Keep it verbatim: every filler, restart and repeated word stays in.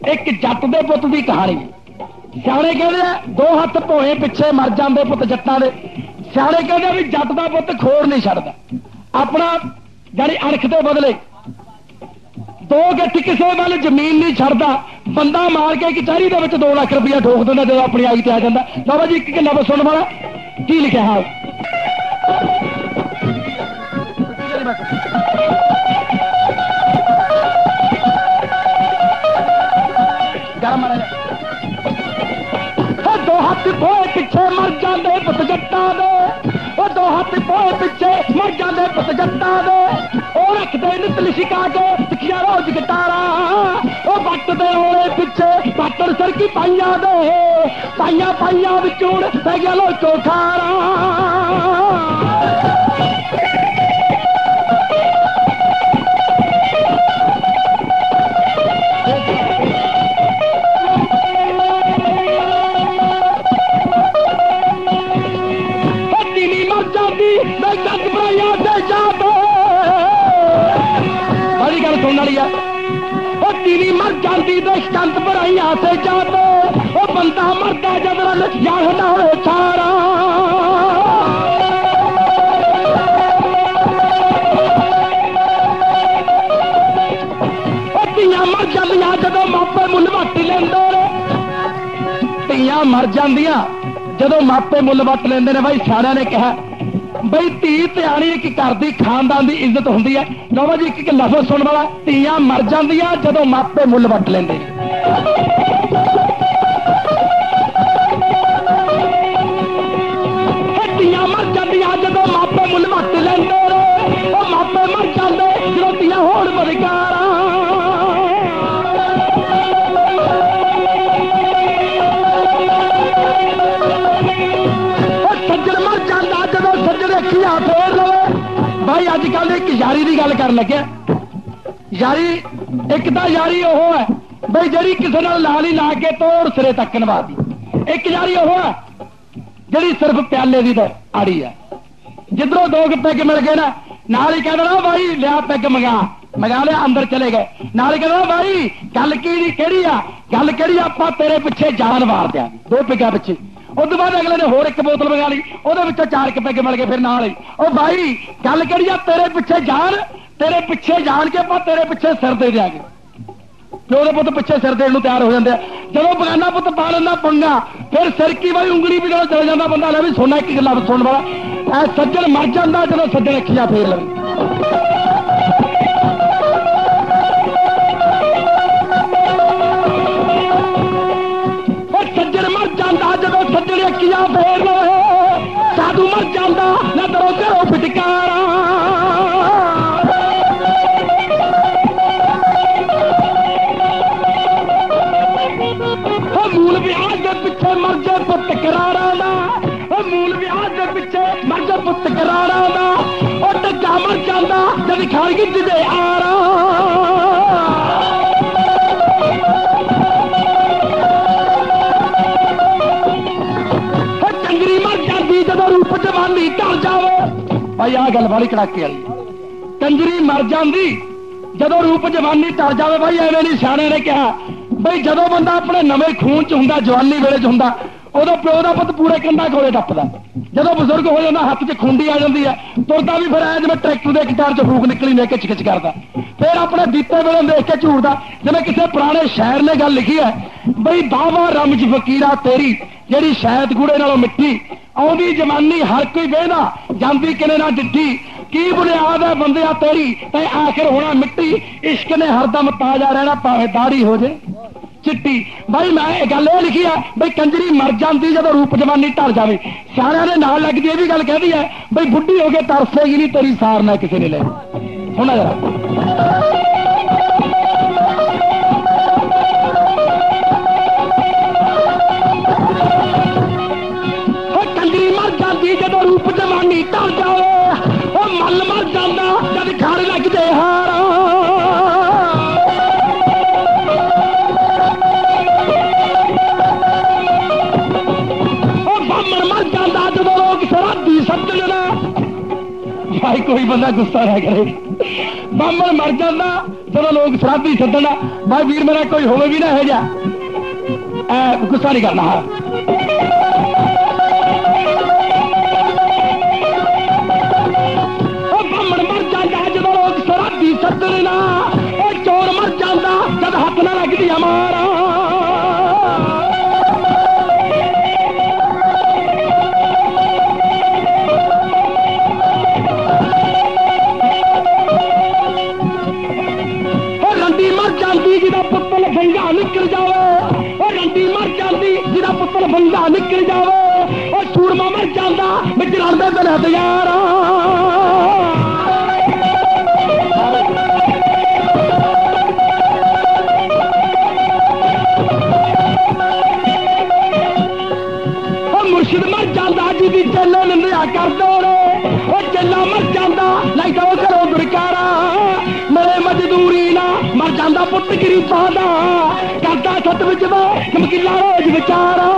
एक जट दे पुत की कहानी। सियाणे कहते दो हथ भोए पिछे मर जाते पुत जट्टां दे। सियाणे कहते भी जट दा पुत खोर नहीं छड्डदा, अपना जानी अणख दे बदले दो गट्ठ किसी वाल जमीन नहीं छड्डदा, बंदा मार के कचहरी दे विच दो लाख रुपया ठोक दिंदा जो अपनी आई ते आ जांदा। बाबा जी एक लफ्ज़ सुन वाला की लिखिया है। दो हाथ पोए पिछे मर जाते पुत जट्टां दे, वो दो हाथ पोए पिछे मर जाते पुत जट्टां दे। वो रखते नित लिशिका के तिखिया रोज गटारा, वो बट दे ओले पिछे पाटड़ सरकी पाइया दे, पाइया पाइया विचूड़ पै गया लोचो खारा। बड़ी गल सुनने वाली है। वो तीनी मर जाती तो कंत भराइया से जाते, वो बंदा मरदा जब यार हटावे सारा। तियां मर जांदियां जदों मापे मुल वट लेंदे, तियां मर जांदियां जदों मापे मुल वट लेंदे ने। भाई सियाणियां ने कहा बई धी ध्यानी एक घर की खानदान की इज्जत होंदी है। बाबा जी एक लफ्ज़ सुन वाला, धीआं मर जांदियां जदों मापे मुल वट लेंदे। धीआं मर जांदियां जदों मापे मुल वट लेंदे, ओ मापे मर जांदे जदों धीआं होण बदकारा। सज्जन मर जांदा जदों सज्जन अखियां फेर लवे। भाई अजकल एक यारी की गल कर लगे। यारी एक तो यारी ओह है बई जी किसी नाल लाल ही ला के तोड़ सिरे तक नवा दी। एक यारी ओह है जी सिर्फ प्याले की तो आड़ी है, जिधरों दो पैग मिल गए ना नाल ही कह देना भाई लिया पैग मंगा, मंगा लिया अंदर चले गए। नाल ही कहना भाई गल केड़ी आ, गल केड़ी आपां तेरे पिछे जान मार दिया दो पैगा पिछे। उस बाद अगले ने होर एक बोतल मंगा ली, वो चार के पैग मिल गए। फिर नाल ही ओ भाई गल करी तेरे पिछे जान, तेरे पिछे जान के ਆਪਾਂ तेरे पिछे सिर दे देंगे। प्यो के पुत पिछे सिर देने तैयार हो जाते हैं। जब बगाना पुत पा लेंदा पंगा, फिर सिर की भाई उंगली भी जो चल जाता बंदा। भी सुनना एक लफ्ज़ सुन वाला, ऐ सज्जन मर जाता जब सज्जन अखियां फेर लवे। सज्जन मर जाता जब सज्जन अखियां फेर लवे, साधु मर जाता न दरो घरों फिटकारा। मूल ब्याज के पिछे मर जाए पुत करारा दा, मूल ब्याज के पिछे मर जाए पुत करारा दा। और डगा मर जाता जब खाल गिज दे आरा। कंजरी मर जाती जब रूप जवानी ढल जावे। भाई आ गल बड़ी कड़ाके वाली, कंजरी मर जाती जदों रूप जवानी ढल जावे। भाई एवें नहीं सियाणे ने कहा बई जदों बंदा अपने नवे खून च हुंदा, जवानी वेले च हुंदा, उदों प्यो दा पुत पूरे कंधा कोले टपदा। जदों बुजुर्ग हो जाता हथ च खुंडी आ जाती है, तुरदा भी फिर आया जिवें ट्रैक्टर के गिटार च फूक निकली ने खिच खिच करदा। फिर अपने बीते वेले देख के झूरदा, जिवें किसी पुराने शायर ने गल लिखी है बई बावा रमज फकीरा तेरी जिहड़ी शैद गुड़े नालों मिट्टी, आउंदी जवानी हर कोई वेहदा जांदी किने ना डिठी। की बुनियाद है बंदिया तेरी तै आखिर होना मिट्टी, इश्क ने हरदम ताजा रहना भावें दाढ़ी हो जाए चिट्टी। भाई मैं गल यह लिखी है बई कंजरी मर जाती जब रूप जवानी ढल जाए। सियाणियां ने नाल लगदी यह भी गल कहती है बई बुढ़ी हो के तरसेगी नहीं तेरी सार ना किसी ने ले। सुना जरा कंजरी मर जाती जब रूप जवानी ढल जाए, मल मर जाता जब खाने लगते हारा। बामण मर जाता जब लोग शराबी समझ भाई कोई बंदा गुस्सा ना करे। बामण मर जाता जब ਜਦੋਂ ਲੋਕ ਸ਼ਰਾਬੀ ਸੱਦਣ ਭਾਈ ਵੀਰ ਮੇਰਾ ਕੋਈ ਹੋਵੇ ਵੀ ਨਾ ਇਹੋ ਜਿਹਾ, ਗੁੱਸਾ ਨਹੀਂ ਕਰਨਾ। ਉਹ ਬਾਹਮਣ ਮਰ ਜਾਂਦਾ ਜਦੋਂ ਲੋਕ ਸ਼ਰਾਬੀ ਸੱਦਣ ਨਾ, ਉਹ ਚੋਰ ਮਰ ਜਾਂਦਾ ਜਦ ਹੱਥ ਨਾ ਲੱਗਦੀ ਮਾਰਾ। ਜਿਹਦਾ ਪੁੱਤਰ ਬੰਗਾ ਨਿਕਲ ਜਾਵੇ, ਉਹ ਰੰਡੀ ਮਰ ਜਾਂਦੀ ਜਿਹਦਾ ਪੁੱਤਰ ਬੰਗਾ ਨਿਕਲ ਜਾਵੇ, ਉਹ ਸੂਰਮਾ ਮਰ ਜਾਂਦਾ ਵਿੱਚ ਲੜਦੇ ਦਿਲ ਹਥਿਆਰਾਂ। ਉਹ ਮੁਰਸ਼ਿਦ ਮਰ ਜਾਂਦਾ ਜਿਹਦੀ ਚੇਲੇ ਨਿੰਦਿਆ ਕਰਦੇ ਨੇ, ਉਹ ਚੇਲਾ ਮਰ ਜਾਂਦਾ ਨਹੀਂ ਤਾਂ ਉਹ ਘਰੋਂ ਦੁਰਕਾਰਾ। ਮੇਰੇ ਮਜ਼ਦੂਰੀ ਨਾ ਮਰ ਜਾਂਦਾ ਪੁੱਤ ਗਰੀਬਾਂ ਦਾ, ਕਰਦਾ ਸੱਤ ਵਿੱਚ ਦਾ ਚਮਕੀਲਾ ਰੋਜ਼ ਵਿਚਾਰਾ।